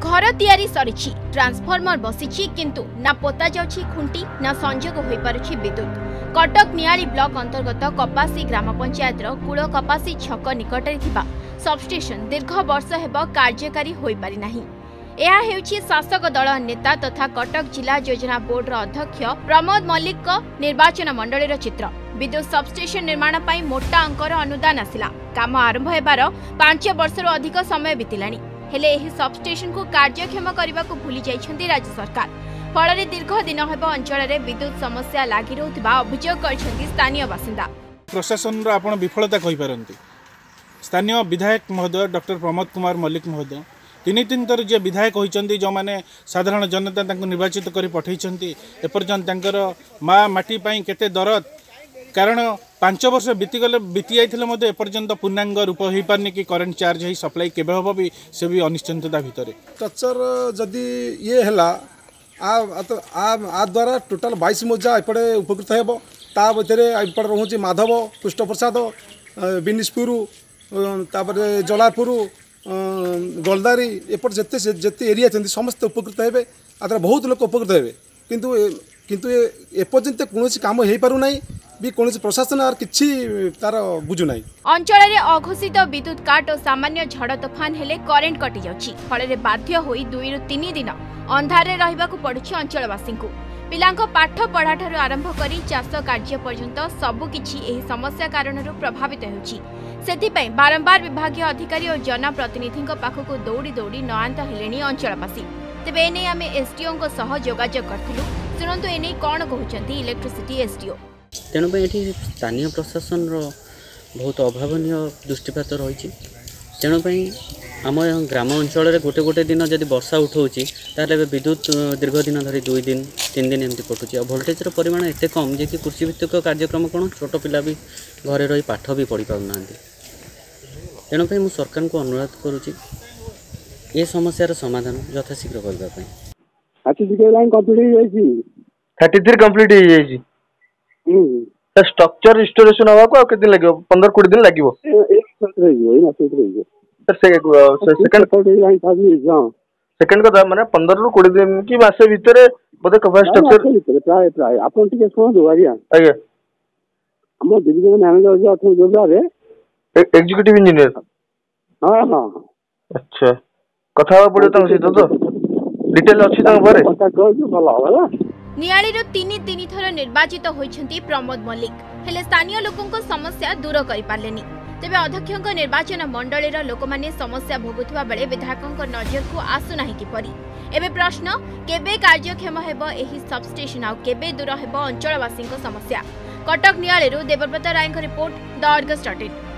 घर तैयारी सरिछि ट्रांसफॉर्मर बसिछि किंतु ना पोता जाउछि खुंटी ना संजोग होई पारुछि विद्युत। कटक नियाली ब्लॉक अंतर्गत कपासी ग्राम पंचायत कूल कपासी छक निकटरे थिबा सबस्टेशन दीर्घ वर्ष हेब कार्यकारी होई पारि नाही। यह हेउछि शासक दल नेता तथा कटक जिला योजना बोर्ड अध्यक्ष प्रमोद मल्लिक निर्वाचन मंडलीर चित्र। विद्युत सबस्टेशन निर्माण पर मोटा अंकर अनुदान आसिला। काम आरंभ हेबार 5 वर्षर अधिक समय बीतिलानी हेले एही सबस्टेशन को कार्यक्षम करने को भूली जाइछन्ती राज्य सरकार। फल दीर्घ दिन हेब अंचल में विद्युत समस्या लागि रहुथिबा अभियोग करछन्ती स्थानीय बासिंदा। प्रशासन रो आपण विफलता कहि पारंती। स्थानीय विधायक महोदय डॉक्टर प्रमोद कुमार मल्लिक महोदय तीन थर जे विधायक होइचन्ती जो माने साधारण जनता तांको निर्वाचित करी पठैछन्ती एपर्यंत तांकर माँ माटी पई केते दरद कारण 5 वर्ष बीती जाइथिले मध्ये एपर्यंत पूर्णांग रूप होई पारनी कि करेंट चार्ज ही सप्लाई केबे होबो भी से भी अनिश्चितता भितरे स्ट्रक्चर जदि ये हला आ द्वारा टोटाल 22 मौजा एपटे उपकृत हेबो। ता भितरे एपटे रहउची माधव कृष्णप्रसाद बिनिसपुर तापरे जलापुर गोलदारी एपट जिते एरिया चंदी समस्त उपकृत हेबे। आद्रा बहुत लोक उपकृत हेबे किंतु एपर्यंत कोनोसी काम हेई पारु नाही भी कोनोसी प्रशासन आर किछि तार बुझु नाही। अंचल रे अघोषित विद्युत काट और सामान्य झड़ तूफान हेले करेंट कटि जाउछि। फल रे बाध्य होई 2 ରୁ 3 दिन अंधारे रहिबाकू पड़ुछि अंचलवासी को। पिलांको पाठ पढ़ा ठारू आरंभ करी चाष कार्य पर्यंत सबकिछि एही समस्या कारणरू प्रभावित हेउछि। सेथिपई बारंबार विभागीय अधिकारी और जनप्रतिनिधिଙ୍କ पाखକୁ दौड़ी दौड़ी नआंत हेलेनी अंचलवासी। तेबे एने आमे एसडीओ को सह जोगाजोग करथिलु। सुनंतु एने कोन कहउचंती इलेक्ट्रिसिटी एसडीओ। तेणु ये स्थानीय प्रशासन बहुत अभावनीय दृष्टिपात रही। तेणु आम ग्राम अंचल गोटे गोटे दिन जब वर्षा उठाऊँगी ताले विद्युत दीर्घ दिन धरी 2 दिन 3 दिन एमती कटुची। भोल्टेजर परिमाण एत कम जे कि कृषि भित्तिक कार्यक्रम कौन छोट पिला भी घरे रही पाठ भी पढ़ी पाना। तेणु मुझे सरकार को अनुरोध करुँची ये समस्यार समाधान यथाशीघ्र करने। 33 कंप्लीट हो जाए स्ट्रक्चर रिस्टोरेशन हवा को कितने लगे 15-20 दिन लगे। सेकंड कथा माने 15 ରୁ 20 दिन की मासे भीतर बोधे कभा स्ट्रक्चर प्राय आपन टिके सुनो आज्ञा आज्ञा हम डिविजन मैनेजर जो अथु जोबरारे एग्जीक्यूटिव इंजीनियर। हां हां अच्छा कथा हवा पड़े त सहित तो डिटेल अछि त बारे पता कर जो भला होला। नियालीर 3 थर निर्वाचित होइछन्ती प्रमोद मल्लिक हेले स्थानीय लोकंको समस्या दूर करि पारलेनी। तेबे अध्यक्षक निर्वाचन मंडलीर लोकमाने समस्या भोगुथिबा बेले विधायकक नजर को आसु नाही किपरि। एबे प्रश्न केबे कार्यक्षम हेबो एही सबस्टेशन आ केबे दूर हेबो अंचलवासीक समस्या। कटक नियालीर देवव्रत रायଙ୍କ रिपोर्ट द अर्गस.in।